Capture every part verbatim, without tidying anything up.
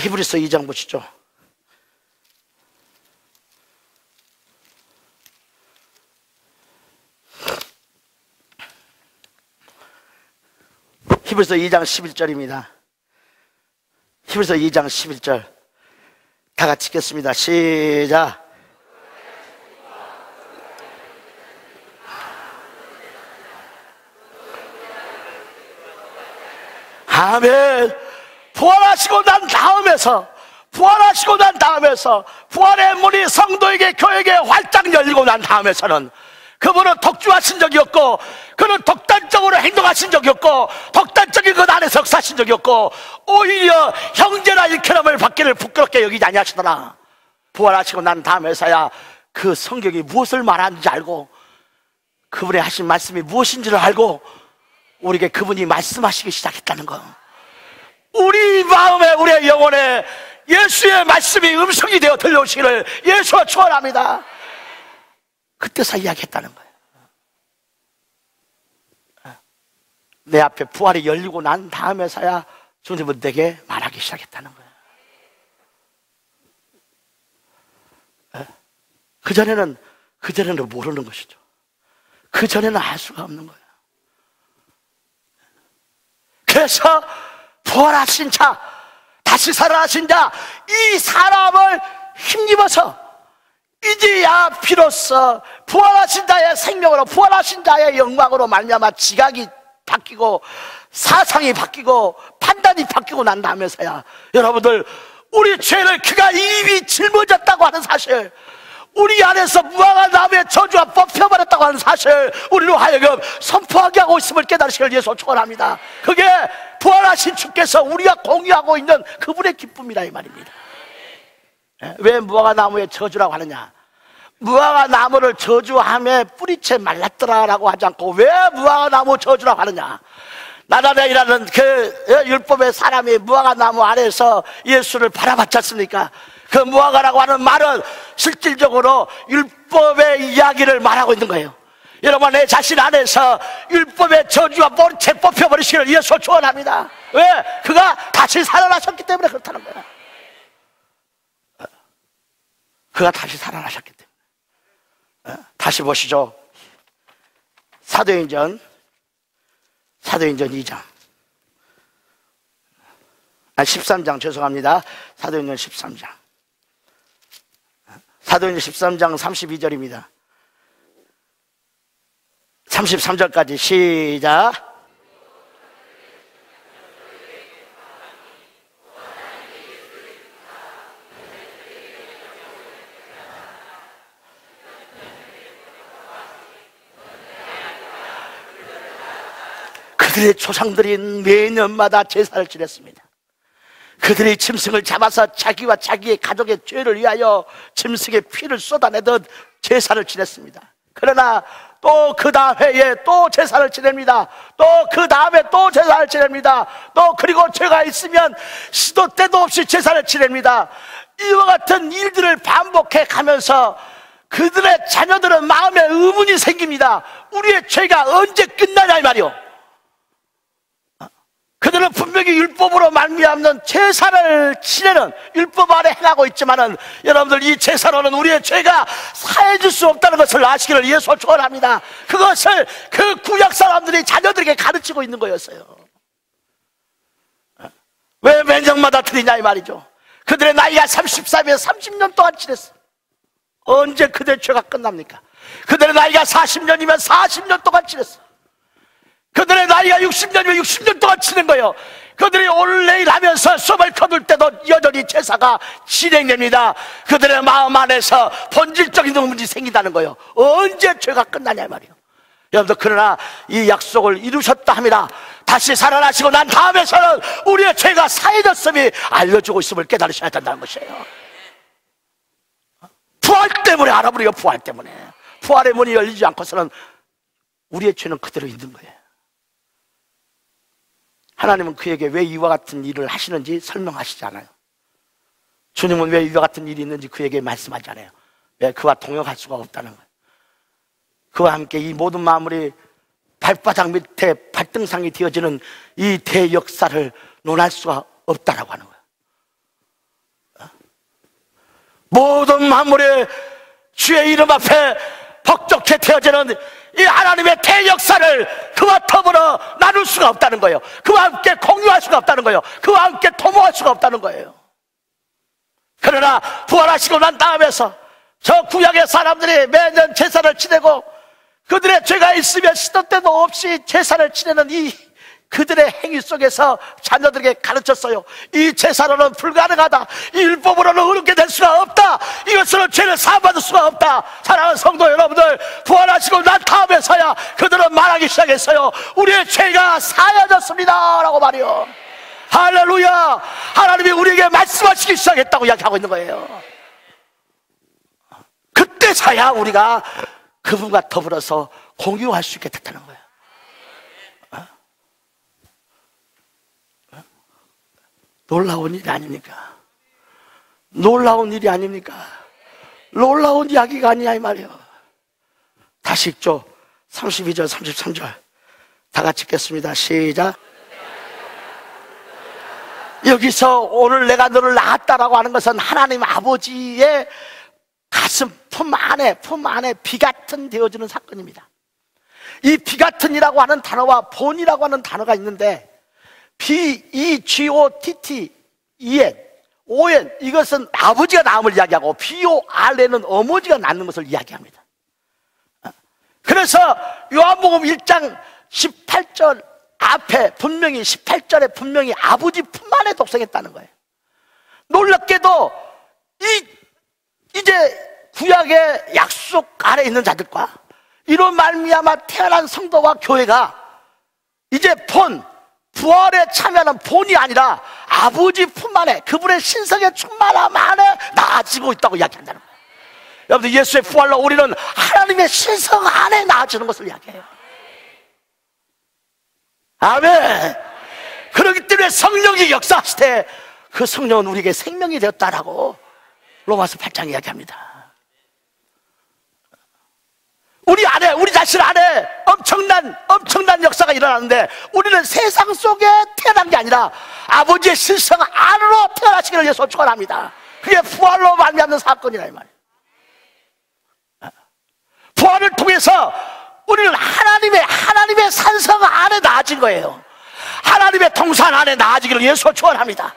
히브리서 이 장 보시죠. 히브리서 이 장 십일 절입니다. 히브리서 이 장 십일 절 다 같이 읽겠습니다. 시작. 아멘. 부활하시고 난 다음에서 부활하시고 난 다음에서 부활의 문이 성도에게 교회에게 활짝 열리고 난 다음에서는 그분은 독주하신 적이 없고 그는 독단적으로 행동하신 적이 없고 독단적인 것 안에서 역사하신 적이 없고 오히려 형제나 일케람을 받기를 부끄럽게 여기지 아니하시더라. 부활하시고 난 다음에서야 그 성경이 무엇을 말하는지 알고 그분의 하신 말씀이 무엇인지를 알고 우리에게 그분이 말씀하시기 시작했다는 거. 우리 마음에 우리의 영혼에 예수의 말씀이 음성이 되어 들려오시기를 예수와 축원합니다. 그때서 이야기했다는 거예요. 내 앞에 부활이 열리고 난 다음에서야 주님은 내게 말하기 시작했다는 거예요. 그전에는 그전에는 모르는 것이죠. 그전에는 알 수가 없는 거예요. 그래서 부활하신 자, 다시 살아나신 자, 이 사람을 힘입어서 이제야 비로소 부활하신 자의 생명으로 부활하신 자의 영광으로 말미암아 지각이 바뀌고 사상이 바뀌고 판단이 바뀌고 난 다음에서야 여러분들 우리 죄를 그가 이미 짊어졌다고 하는 사실, 우리 안에서 무화과 나무의 저주가 뽑혀버렸다고 하는 사실 우리로 하여금 선포하게 하고 있음을 깨달으시길 예수 축원합니다. 그게 부활하신 주께서 우리가 공유하고 있는 그분의 기쁨이라 이 말입니다. 왜 무화과 나무의 저주라고 하느냐? 무화과 나무를 저주함에 뿌리채 말랐더라 라고 하지 않고 왜 무화과 나무 저주라고 하느냐? 나다레이라는 그 율법의 사람이 무화과 나무 아래에서 예수를 바라봤지 않습니까? 그 무화과라고 하는 말은 실질적으로 율법의 이야기를 말하고 있는 거예요. 여러분, 내 자신 안에서 율법의 저주가 뿌리채 뽑혀버리시기를 예수 축원합니다. 왜? 그가 다시 살아나셨기 때문에 그렇다는 거야. 그가 다시 살아나셨기 때문에. 다시 보시죠. 사도행전 사도행전 이 장 아 십삼 장 죄송합니다. 사도행전 십삼 장 사도행전 십삼 장 삼십이 절입니다. 삼십삼 절까지 시작. 그들의 조상들이 매년마다 제사를 지냈습니다. 그들이 짐승을 잡아서 자기와 자기의 가족의 죄를 위하여 짐승의 피를 쏟아내듯 제사를 지냈습니다. 그러나 또 그 다음 해에 또 제사를 지냅니다. 또 그 다음에 또 제사를 지냅니다. 또 그리고 죄가 있으면 시도 때도 없이 제사를 지냅니다. 이와 같은 일들을 반복해 가면서 그들의 자녀들은 마음에 의문이 생깁니다. 우리의 죄가 언제 끝나냐 이 말이요. 그들은 분명히 율법으로 말미암는 제사를 지내는 율법 아래 행하고 있지만은 여러분들 이 제사로는 우리의 죄가 사해질 수 없다는 것을 아시기를 예수 축원합니다. 그것을 그 구약 사람들이 자녀들에게 가르치고 있는 거였어요. 왜 매년마다 드리냐 이 말이죠. 그들의 나이가 삼십삼에서 삼십 년 동안 지냈어. 언제 그들의 죄가 끝납니까? 그들의 나이가 사십 년이면 사십 년 동안 지냈어. 그들의 나이가 육십 년이면 육십 년 동안 치는 거예요. 그들이 오늘 내일 하면서 숨을 거둘 때도 여전히 제사가 진행됩니다. 그들의 마음 안에서 본질적인 문제가 생긴다는 거예요. 언제 죄가 끝나냐 말이에요. 여러분들, 그러나 이 약속을 이루셨다 합니다. 다시 살아나시고 난 다음에서는 우리의 죄가 사해졌음이 알려주고 있음을 깨달으셔야 된다는 것이에요. 부활 때문에 알아버려요. 부활 때문에. 부활의 문이 열리지 않고서는 우리의 죄는 그대로 있는 거예요. 하나님은 그에게 왜 이와 같은 일을 하시는지 설명하시지 않아요. 주님은 왜 이와 같은 일이 있는지 그에게 말씀하지 않아요. 왜? 그와 동역할 수가 없다는 거예요. 그와 함께 이 모든 만물이 발바닥 밑에 발등상이 되어지는 이 대역사를 논할 수가 없다라고 하는 거예요. 모든 만물의 주의 이름 앞에 복종케 되어지는 이 하나님의 대역사를 그와 더불어 나눌 수가 없다는 거예요. 그와 함께 공유할 수가 없다는 거예요. 그와 함께 도모할 수가 없다는 거예요. 그러나 부활하시고 난 다음에서 저 구약의 사람들이 매년 제사를 지내고 그들의 죄가 있으면 시도 때도 없이 제사를 지내는 이 그들의 행위 속에서 자녀들에게 가르쳤어요. 이 제사로는 불가능하다. 이 율법으로는 의롭게 될 수가 없다. 이것으로 죄를 사함받을 수가 없다. 사랑하는 성도 여러분들, 부활하시고 난 다음에서야 그들은 말하기 시작했어요. 우리의 죄가 사여졌습니다 라고 말이요. 할렐루야. 하나님이 우리에게 말씀하시기 시작했다고 이야기하고 있는 거예요. 그때서야 우리가 그분과 더불어서 공유할 수 있게 됐다는 거예요. 어? 어? 놀라운 일이 아닙니까? 놀라운 일이 아닙니까? 놀라운 이야기가 아니냐 이 말이에요. 다시 읽죠. 삼십이 절 삼십삼 절 다 같이 읽겠습니다. 시작. 여기서 오늘 내가 너를 낳았다라고 하는 것은 하나님 아버지의 가슴 품 안에 품 안에 비 같은 되어주는 사건입니다. 이 비 같은이라고 하는 단어와 본이라고 하는 단어가 있는데 비, 이, 지, 오, 티, 티, 이엔, 오엔 이것은 아버지가 낳음을 이야기하고 비, 오, 알에는 어머니가 낳는 것을 이야기합니다. 그래서 요한복음 일 장 십팔 절 앞에 분명히 십팔 절에 분명히 아버지 품 안에 독생했다는 거예요. 놀랍게도 이 이제 구약의 약속 아래 있는 자들과 이로 말미암아 태어난 성도와 교회가 이제 본 부활에 참여하는 본이 아니라 아버지 품 안에 그분의 신성의 충만함 안에 나아지고 있다고 이야기한다는 거예요. 여러분들, 예수의 부활로 우리는 하나님의 신성 안에 나아지는 것을 이야기해요. 아멘. 그렇기 때문에 성령이 역사하실 때 그 성령은 우리에게 생명이 되었다라고 로마서 팔 장 이야기합니다. 우리 안에, 우리 자신 안에 엄청난 엄청난 역사가 일어나는데 우리는 세상 속에 태어난 게 아니라 아버지의 신성 안으로 태어나시기를 예수 축원합니다. 그게 부활로 말미암는 사건이라 이 말이에요. 부활을 통해서 우리는 하나님의 하나님의 산성 안에 나아진 거예요. 하나님의 동산 안에 나아지기를 예수 축원합니다.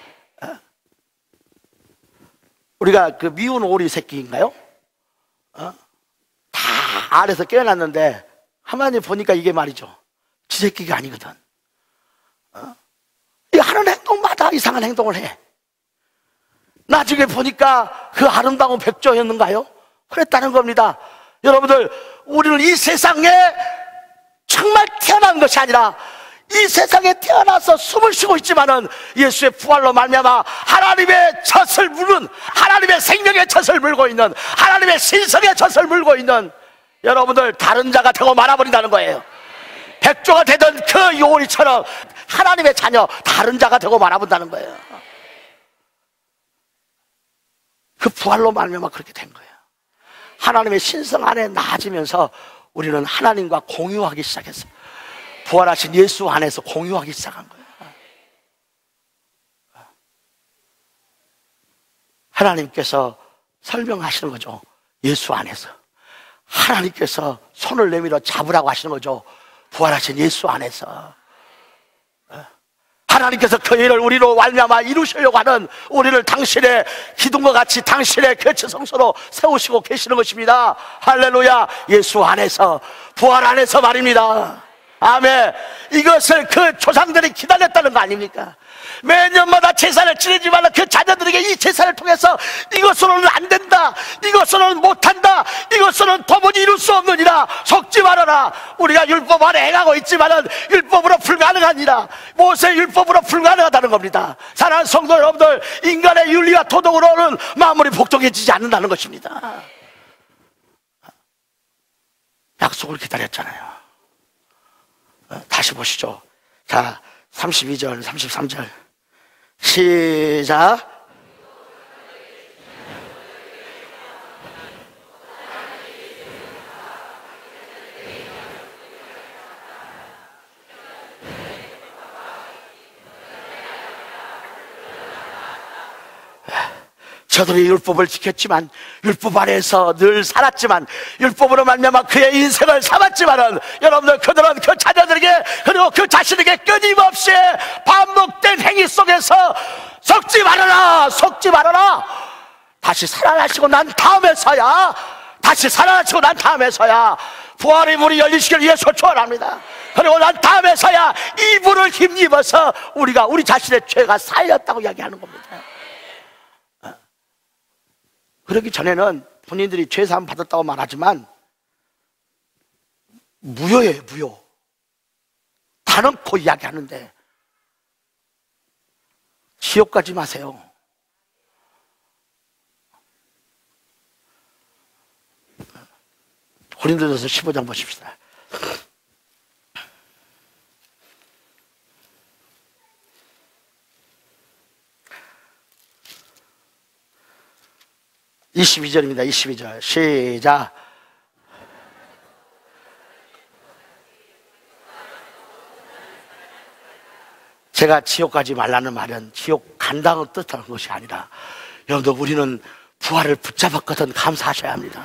우리가 그 미운 오리 새끼인가요? 어? 다 알에서 깨어났는데 하나님 보니까 이게 말이죠, 지 새끼가 아니거든. 어? 이 하는 행동마다 이상한 행동을 해. 나중에 보니까 그 아름다운 백조였는가요? 그랬다는 겁니다. 여러분들, 우리는 이 세상에 정말 태어난 것이 아니라 이 세상에 태어나서 숨을 쉬고 있지만은 예수의 부활로 말미암아 하나님의 젖을 물은, 하나님의 생명의 젖을 물고 있는, 하나님의 신성의 젖을 물고 있는 여러분들, 다른 자가 되고 말아버린다는 거예요. 백조가 되던 그 요리처럼 하나님의 자녀, 다른 자가 되고 말아본다는 거예요. 그 부활로 말미암아 그렇게 된 거예요. 하나님의 신성 안에 나아지면서 우리는 하나님과 공유하기 시작했어요. 부활하신 예수 안에서 공유하기 시작한 거예요. 하나님께서 설명하시는 거죠. 예수 안에서 하나님께서 손을 내밀어 잡으라고 하시는 거죠. 부활하신 예수 안에서 하나님께서 그 일을 우리로 말미암아 이루시려고 하는 우리를 당신의 기둥과 같이 당신의 개체 성소로 세우시고 계시는 것입니다. 할렐루야. 예수 안에서, 부활 안에서 말입니다. 아멘. 이것을 그 조상들이 기다렸다는 거 아닙니까? 매년마다 제사를 지내지만 그 자녀들에게 이 제사를 통해서 이것으로는 안 된다, 이것으로는 못한다, 이것으로는 도무지 이룰 수 없느니라, 속지 말아라. 우리가 율법 안에 행하고 있지만은 율법으로 불가능하니라. 모세의 율법으로 불가능하다는 겁니다. 사랑하는 성도 여러분들, 인간의 윤리와 도덕으로는 만물이 복종해지지 않는다는 것입니다. 약속을 기다렸잖아요. 다시 보시죠. 자, 삼십이 절 삼십삼 절 시작. 저들이 율법을 지켰지만, 율법 아래에서 늘 살았지만, 율법으로 말미암아 그의 인생을 삼았지만은, 여러분들 그들은 그 자녀들에게 그리고 그 자신에게 끊임없이 반복된 행위 속에서 속지 말아라, 속지 말아라. 다시 살아나시고 난 다음에서야, 다시 살아나시고 난 다음에서야 부활의 문이 열리시길 위해서 축원합니다. 그리고 난 다음에서야 이 불을 힘입어서 우리가 우리 자신의 죄가 쌓였다고 이야기하는 겁니다. 그러기 전에는 본인들이 죄사함 받았다고 말하지만 무효예요, 무효. 다 넣고 이야기하는데 지옥 가지 마세요. 고린도전서 십오 장 보십시다. 이십이 절입니다. 이십이 절 시작. 제가 지옥 가지 말라는 말은 지옥 간다는 뜻하는 것이 아니라, 여러분들 우리는 부활을 붙잡았거든 감사하셔야 합니다.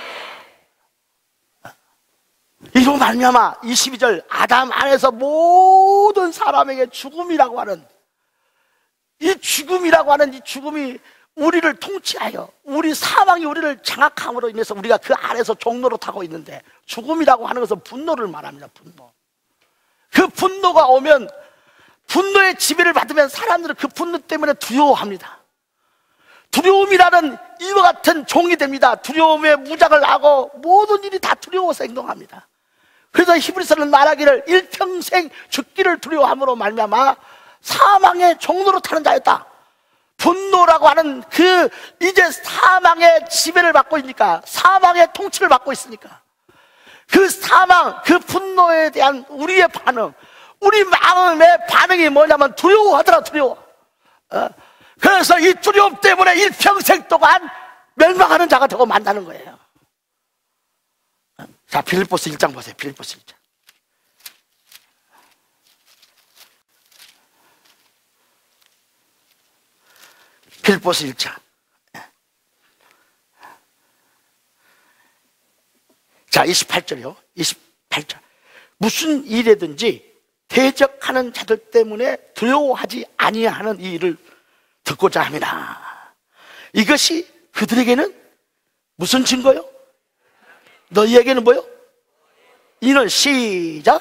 이로 말미암아 이십이 절 아담 안에서 모든 사람에게 죽음이라고 하는 이 죽음이라고 하는 이 죽음이 우리를 통치하여 우리 사망이 우리를 장악함으로 인해서 우리가 그 안에서 종로로 타고 있는데, 죽음이라고 하는 것은 분노를 말합니다. 분노. 그 분노가 오면, 분노의 지배를 받으면 사람들은 그 분노 때문에 두려워합니다. 두려움이라는 이와 같은 종이 됩니다. 두려움에 무장을 하고 모든 일이 다 두려워서 행동합니다. 그래서 히브리서는 말하기를 일평생 죽기를 두려워함으로 말미암아 사망의 종로로 타는 자였다. 분노라고 하는 그 이제 사망의 지배를 받고 있으니까, 사망의 통치를 받고 있으니까, 그 사망, 그 분노에 대한 우리의 반응, 우리 마음의 반응이 뭐냐면 두려워하더라, 두려워. 어? 그래서 이 두려움 때문에 일평생 동안 멸망하는 자가 되고 만나는 거예요. 어? 자, 빌립보서 일 장 보세요. 빌립보서 일 장. 빌립보서 일 장. 자, 이십팔 절이요. 이십팔 절. 무슨 일이든지 대적하는 자들 때문에 두려워하지 아니하는 이 일을 듣고자 합니다. 이것이 그들에게는 무슨 증거요? 너희에게는 뭐요? 이는 시작.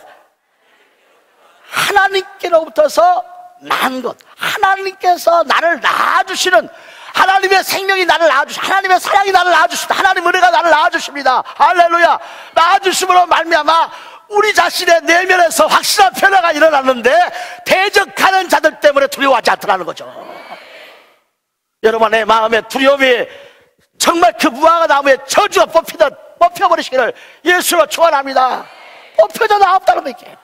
하나님께로부터서 난 것, 하나님께서 나를 낳아주시는, 하나님의 생명이 나를 낳아주시, 하나님의 사랑이 나를 낳아주십니다. 하나님 은혜가 나를 낳아주십니다. 할렐루야. 낳아주심으로 말미암아 우리 자신의 내면에서 확실한 변화가 일어났는데, 대적하는 자들 때문에 두려워하지 않더라는 거죠. 여러분의 마음에 두려움이 정말 그 무화과 나무에 저주가 뽑히듯 뽑혀버리시기를 예수로 축원합니다. 뽑혀져 나옵다는 거예요.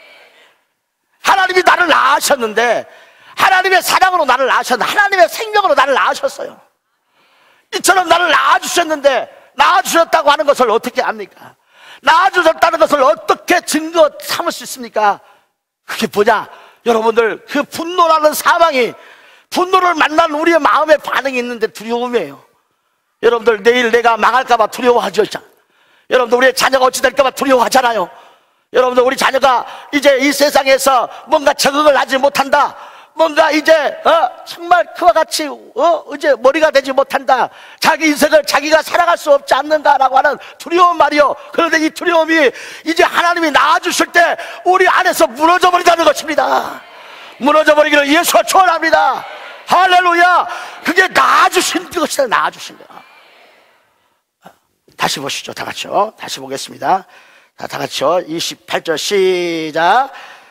하나님이 나를 낳으셨는데, 하나님의 사랑으로 나를 낳으셨는데, 하나님의 생명으로 나를 낳으셨어요. 이처럼 나를 낳아주셨는데, 낳아주셨다고 하는 것을 어떻게 압니까? 낳아주셨다는 것을 어떻게 증거 삼을 수 있습니까? 그게 뭐냐? 여러분들, 그 분노라는 사망이, 분노를 만난 우리의 마음의 반응이 있는데 두려움이에요. 여러분들, 내일 내가 망할까봐 두려워하죠. 여러분들, 우리의 자녀가 어찌 될까봐 두려워하잖아요. 여러분들, 우리 자녀가 이제 이 세상에서 뭔가 적응을 하지 못한다, 뭔가 이제 어, 정말 그와 같이 어, 이제 머리가 되지 못한다, 자기 인생을 자기가 살아갈 수 없지 않는가라고 하는 두려움 말이요. 그런데 이 두려움이 이제 하나님이 낳아주실 때 우리 안에서 무너져 버린다는 것입니다. 무너져 버리기를 예수가 축원합니다. 할렐루야. 그게 낳아주신 것이다. 낳아주신 거야. 다시 보시죠. 다 같이요. 다시 보겠습니다. 자, 다 같이요. 이십팔 절 시작.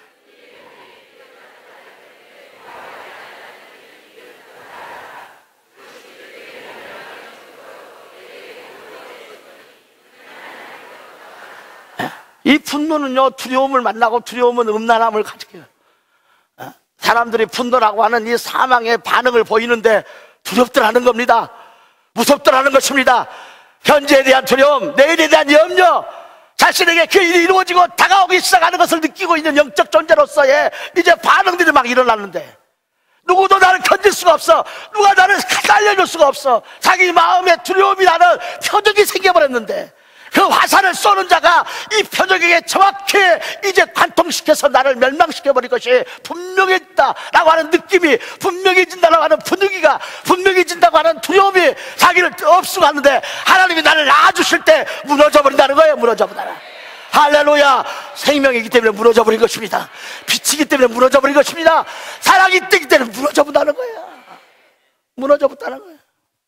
이 분노는요, 두려움을 만나고 두려움은 음란함을 가지게 해요. 사람들이 분노라고 하는 이 사망의 반응을 보이는데 두렵더라는 겁니다. 무섭더라는 것입니다. 현재에 대한 두려움, 내일에 대한 염려, 자신에게 그 일이 이루어지고 다가오기 시작하는 것을 느끼고 있는 영적 존재로서의 이제 반응들이 막 일어나는데, 누구도 나를 견딜 수가 없어. 누가 나를 살려줄 수가 없어. 자기 마음에 두려움이라는 표적이 생겨버렸는데 그 화살을 쏘는 자가 이 표적에게 정확히 이제 관통시켜서 나를 멸망시켜버릴 것이 분명해진다라고 하는 느낌이, 분명해진다라고 하는 분위기가, 분명해진다고 하는 두려움이 자기를 엎수가는데 하나님이 나를 낳아주실 때 무너져버린다는 거예요. 무너져버린다. 할렐루야. 생명이기 때문에 무너져버린 것입니다. 빛이기 때문에 무너져버린 것입니다. 사랑이 뜨기 때문에 무너져버린다는 거예요. 무너져버린다는 거예요.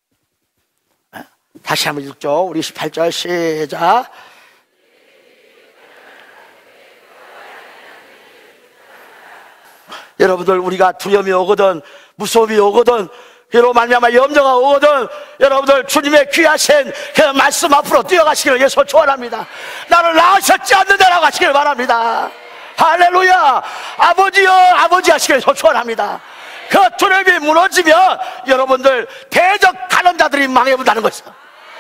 다시 한번 읽죠. 우리 십팔 절 시작. 여러분들, 우리가 두려움이 오거든, 무서움이 오거든, 그로 말미암아 염려가 오거든, 여러분들 주님의 귀하신 그 말씀 앞으로 뛰어가시기를 예수 축원합니다. 나를 낳으셨지 않는다라고 하시길 바랍니다. 할렐루야. 아버지여 아버지 하시기를 축원합니다. 그 두려움이 무너지면 여러분들 대적하는 자들이 망해본다는 것이죠.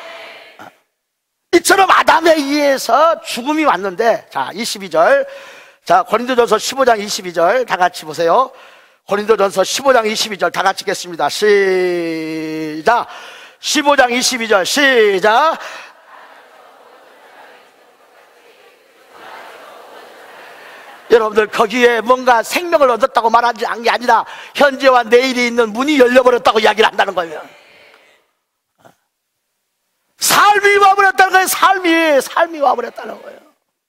이처럼 아담에 의해서 죽음이 왔는데, 자 이십이 절, 자 고린도전서 십오 장 이십이 절 다 같이 보세요. 고린도전서 십오 장 이십이 절 다 같이 읽겠습니다. 시작. 십오 장 이십이 절 시작. 여러분들, 거기에 뭔가 생명을 얻었다고 말하지 않은 게 아니라 현재와 내일이 있는 문이 열려버렸다고 이야기를 한다는 거예요. 삶이 와버렸다는 거예요. 삶이 삶이 와버렸다는 거예요.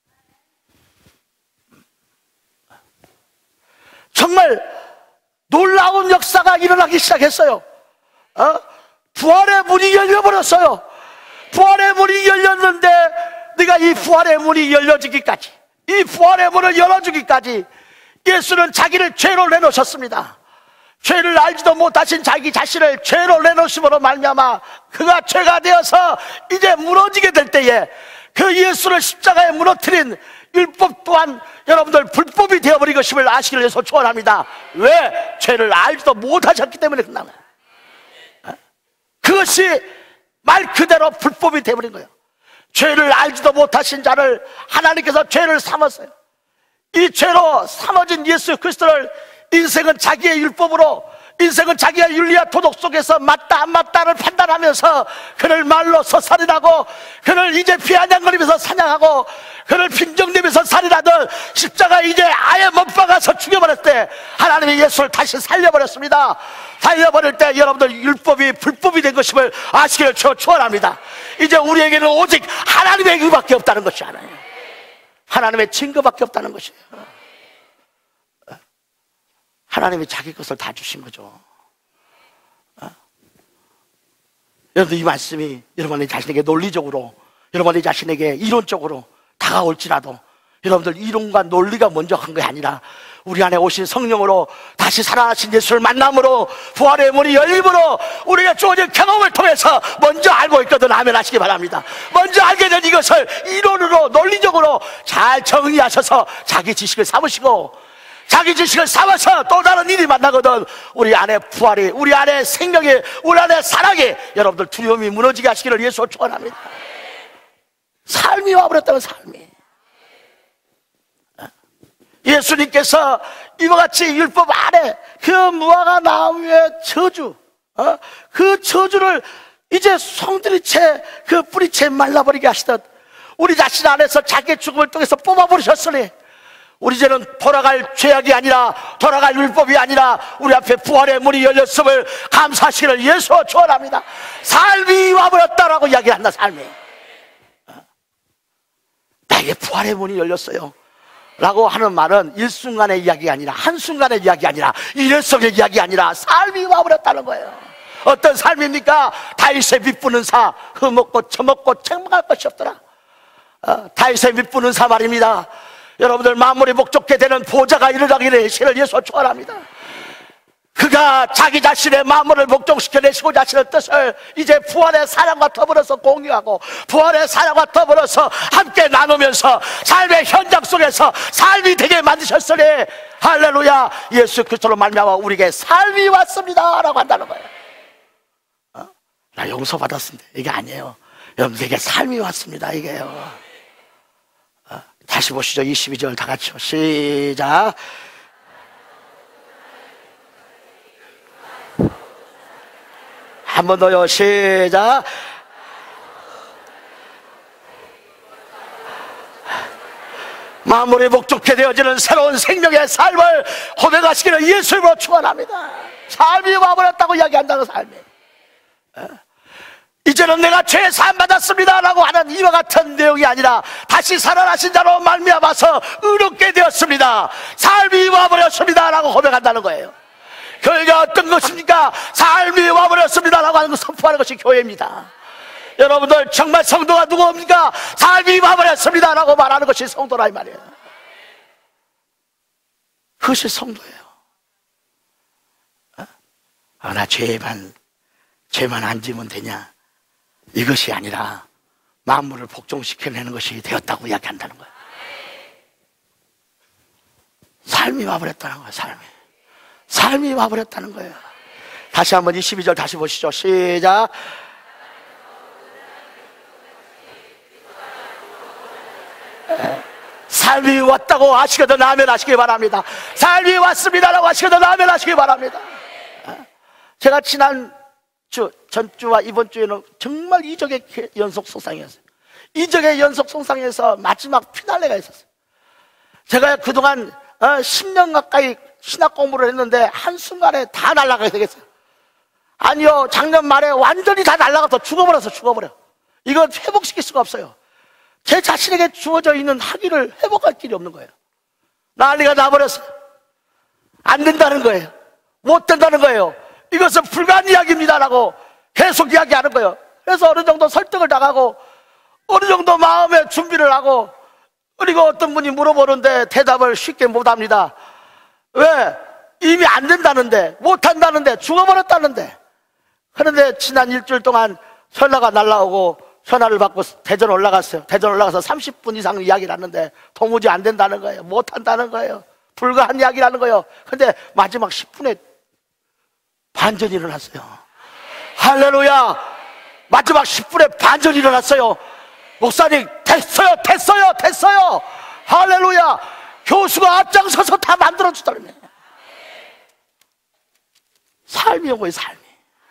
정말 놀라운 역사가 일어나기 시작했어요. 어? 부활의 문이 열려버렸어요. 부활의 문이 열렸는데, 네가 이 부활의 문이 열려지기까지, 이 부활의 문을 열어주기까지 예수는 자기를 죄로 내놓으셨습니다. 죄를 알지도 못하신 자기 자신을 죄로 내놓으심으로 말미암아 그가 죄가 되어서 이제 무너지게 될 때에 그 예수를 십자가에 무너뜨린 율법 또한 여러분들 불법이 되어버린 것임을 아시기를 위해서 축원합니다. 왜? 죄를 알지도 못하셨기 때문에 그런 거예요. 그것이 말 그대로 불법이 되어버린 거예요. 죄를 알지도 못하신 자를 하나님께서 죄를 삼았어요. 이 죄로 삼아진 예수 그리스도를 인생은 자기의 율법으로, 인생은 자기의 윤리와 도덕 속에서 맞다 안 맞다를 판단하면서 그를 말로서 살인하고, 그를 이제 비아냥거리면서 사냥하고, 그를 빈정내면서 살인하던 십자가에 이제 아예 못 박아서 죽여버렸을 때 하나님이 예수를 다시 살려버렸습니다. 살려버릴 때 여러분들 율법이 불법이 된 것임을 아시기를 축원합니다. 이제 우리에게는 오직 하나님의 의밖에 없다는 것이 아니에요. 하나님의 증거밖에 없다는 것이에요. 하나님이 자기 것을 다 주신 거죠. 어? 여러분, 이 말씀이 여러분의 자신에게 논리적으로, 여러분의 자신에게 이론적으로 다가올지라도 여러분들 이론과 논리가 먼저 한 게 아니라 우리 안에 오신 성령으로 다시 살아나신 예수를 만남으로 부활의 문이 열림으로 우리가 주어진 경험을 통해서 먼저 알고 있거든. 아멘 하시기 바랍니다. 먼저 알게 된 이것을 이론으로 논리적으로 잘 정리하셔서 자기 지식을 삼으시고, 자기 지식을 삼아서 또 다른 일이 만나거든 우리 안에 부활이, 우리 안에 생명이, 우리 안에 사랑이, 여러분들 두려움이 무너지게 하시기를 예수 축원합니다. 삶이 와버렸다는, 삶이. 예수님께서 이와 같이 율법 아래 그 무화과 나무의 저주, 어? 그 저주를 이제 송두리째 그 뿌리채 말라버리게 하시듯 우리 자신 안에서 자기의 죽음을 통해서 뽑아버리셨으니 우리 이제는 돌아갈 죄악이 아니라, 돌아갈 율법이 아니라 우리 앞에 부활의 문이 열렸음을 감사하시기를 예수 축원합니다. 삶이 와버렸다라고 이야기한다. 삶이. 나에게 부활의 문이 열렸어요 라고 하는 말은 일순간의 이야기가 아니라, 한순간의 이야기 아니라, 일회성의 이야기 아니라 삶이 와버렸다는 거예요. 어떤 삶입니까? 다윗의 밑부는 사, 흠없고 처먹고 책망할 것이 없더라. 어, 다윗의 밑부는 사 말입니다. 여러분들 만물이 목적게 되는 보좌가 일어나기를 시를 예수 축원합니다. 그가 자기 자신의 만물을 목적시켜내시고 자신의 뜻을 이제 부활의 사랑과 더불어서 공유하고, 부활의 사랑과 더불어서 함께 나누면서 삶의 현장 속에서 삶이 되게 만드셨으니 할렐루야, 예수 그리스도로 말미암아 우리에게 삶이 왔습니다 라고 한다는 거예요. 어? 나 용서 받았습니다 이게 아니에요. 여러분에게 삶이 왔습니다 이게요. 어? 다시 보시죠. 이십이 절 다 같이요. 시작. 한 번 더요. 시작. 만물이 복종케 되어지는 새로운 생명의 삶을 고백하시기를 예수님으로 축원합니다. 삶이 와버렸다고 이야기한다는 삶이. 이제는 내가 죄 사함 받았습니다 라고 하는 이와 같은 내용이 아니라 다시 살아나신 자로 말미암아서 의롭게 되었습니다, 삶이 와버렸습니다 라고 고백한다는 거예요. 교회가 어떤 것입니까? 삶이 와버렸습니다 라고 하는 걸 선포하는 것이 교회입니다. 여러분들 정말 성도가 누구입니까? 삶이 와버렸습니다 라고 말하는 것이 성도라 이 말이에요. 그것이 성도예요. 아, 나 죄만 죄만 안 지면 되냐, 이것이 아니라 만물을 복종시켜내는 것이 되었다고 이야기한다는 거예요. 삶이 와버렸다는 거예요. 삶이 삶이 와버렸다는 거예요. 다시 한번 이십이 절 다시 보시죠. 시작. 삶이 왔다고 아시거든 아멘 하시기 바랍니다. 삶이 왔습니다라고 아시거든 아멘 하시기 바랍니다. 제가 지난 주, 전주와 이번 주에는 정말 이적의 연속 송상이었어요. 이적의 연속 송상에서 마지막 피날레가 있었어요. 제가 그동안 십 년 가까이 신학 공부를 했는데 한순간에 다 날아가게 되겠어요. 아니요, 작년 말에 완전히 다 날아가서 죽어버려서 죽어버려. 이건 회복시킬 수가 없어요. 제 자신에게 주어져 있는 학위를 회복할 길이 없는 거예요. 난리가 나버렸어요. 안 된다는 거예요. 못 된다는 거예요. 이것은 불가능이야기입니다라고 계속 이야기하는 거예요. 그래서 어느 정도 설득을 당하고 어느 정도 마음의 준비를 하고, 그리고 어떤 분이 물어보는데 대답을 쉽게 못합니다. 왜? 이미 안 된다는데, 못한다는데, 죽어버렸다는데. 그런데 지난 일주일 동안 전화가 날라오고 전화를 받고 대전 올라갔어요. 대전 올라가서 삼십 분 이상 이야기를 하는데 도무지 안 된다는 거예요. 못한다는 거예요. 불가한 이야기라는 거예요. 근데 마지막 십 분에 반전이 일어났어요. 할렐루야. 마지막 십 분에 반전이 일어났어요. 목사님 됐어요 됐어요 됐어요. 할렐루야. 교수가 앞장서서 다 만들어주더라고요. 삶이 온 거예요. 삶이.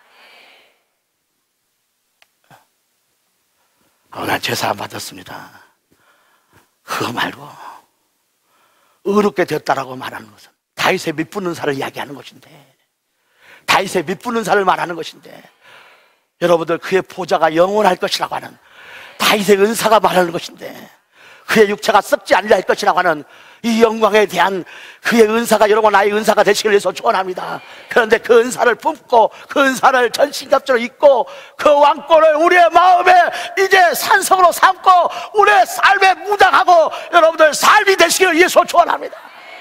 어, 난 죄사함 받았습니다. 그거 말고 의롭게 되었다라고 말하는 것은 다윗의 밑붙는 살을 이야기하는 것인데, 다윗의 밑붙는 살을 말하는 것인데, 여러분들 그의 보좌가 영원할 것이라고 하는 다윗의 은사가 말하는 것인데, 그의 육체가 썩지 아니라 할 것이라고 하는 이 영광에 대한 그의 은사가 여러분 나의 은사가 되시길 위해서 축원합니다. 그런데 그 은사를 품고 그 은사를 전신갑주로 입고 그 왕권을 우리의 마음에 이제 산성으로 삼고 우리의 삶에 무장하고 여러분들 삶이 되시길 위해서 축원합니다.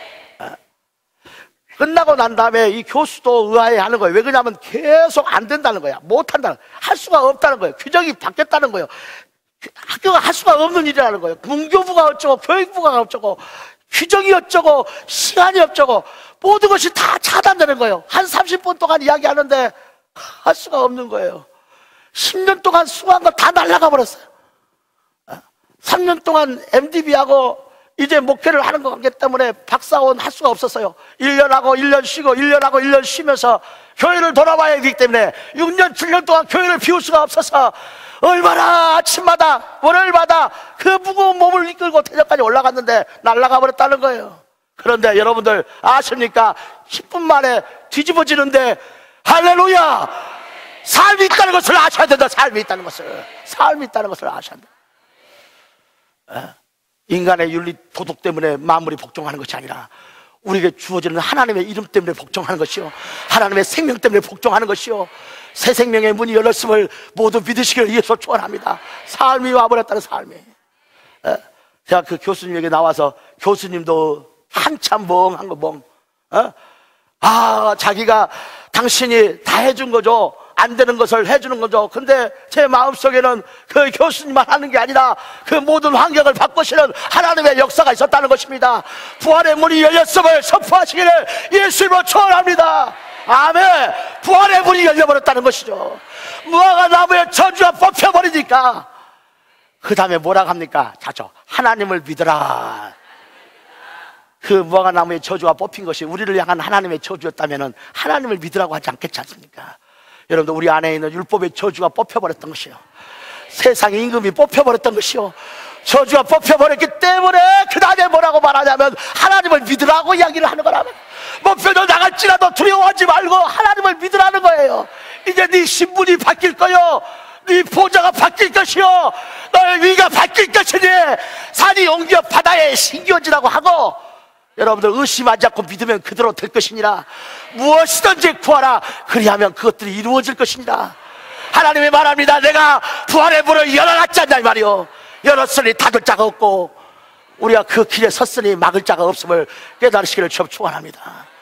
끝나고 난 다음에 이 교수도 의아해하는 거예요. 왜 그러냐면 계속 안 된다는 거야. 못한다는 거야. 할 수가 없다는 거예요. 규정이 바뀌었다는 거예요. 학교가 할 수가 없는 일이라는 거예요. 문교부가 어쩌고 교육부가 어쩌고 규정이 어쩌고 시간이 어쩌고 모든 것이 다 차단되는 거예요. 한 삼십 분 동안 이야기하는데 할 수가 없는 거예요. 십 년 동안 수고한 거 다 날아가 버렸어요. 삼 년 동안 엠디비하고 이제 목회를 하는 것 같기 때문에 박사원 할 수가 없었어요. 일 년 하고 일 년 쉬고 일 년 하고 일 년 쉬면서 교회를 돌아봐야 되기 때문에 육 년, 칠 년 동안 교회를 비울 수가 없어서 얼마나 아침마다 월요일마다 그 무거운 몸을 이끌고 대전까지 올라갔는데 날아가 버렸다는 거예요. 그런데 여러분들 아십니까? 십 분 만에 뒤집어지는데 할렐루야! 삶이 있다는 것을 아셔야 된다. 삶이 있다는 것을 삶이 있다는 것을 아셔야 된다. 인간의 윤리 도덕 때문에 만물이 복종하는 것이 아니라 우리에게 주어지는 하나님의 이름 때문에 복종하는 것이요, 하나님의 생명 때문에 복종하는 것이요, 새 생명의 문이 열렸음을 모두 믿으시기를 위해서 축원합니다. 삶이 와버렸다는 삶이. 에? 제가 그 교수님에게 나와서 교수님도 한참 멍한 거 멍. 어? 아, 자기가 당신이 다 해준 거죠. 안 되는 것을 해주는 거죠. 근데 제 마음속에는 그 교수님만 하는 게 아니라 그 모든 환경을 바꾸시는 하나님의 역사가 있었다는 것입니다. 부활의 문이 열렸음을 선포하시기를 예수님으로 축원합니다. 아멘. 부활의 문이 열려버렸다는 것이죠. 무화과 나무의 저주가 뽑혀버리니까 그 다음에 뭐라고 합니까? 자죠. 하나님을 믿어라. 그 무화과 나무의 저주가 뽑힌 것이 우리를 향한 하나님의 저주였다면 하나님을 믿으라고 하지 않겠지 않습니까? 여러분들, 우리 안에 있는 율법의 저주가 뽑혀버렸던 것이요, 세상의 임금이 뽑혀버렸던 것이요, 저주가 뽑혀버렸기 때문에 그 다음에 뭐라고 말하냐면 하나님을 믿으라고 이야기를 하는 거라면, 목표도 나갈지라도 두려워하지 말고 하나님을 믿으라는 거예요. 이제 네 신분이 바뀔 거요, 네 보좌가 바뀔 것이요, 너의 위가 바뀔 것이니 산이 옮겨 바다에 신기어지라고 하고, 여러분들 의심하지 않고 믿으면 그대로 될 것이니라. 무엇이든지 구하라, 그리하면 그것들이 이루어질 것이니라. 하나님이 말합니다. 내가 부활의 문을 열어놨지 않냐 이 말이요, 열었으니 닫을 자가 없고 우리가 그 길에 섰으니 막을 자가 없음을 깨달으시기를 좀 축원합니다.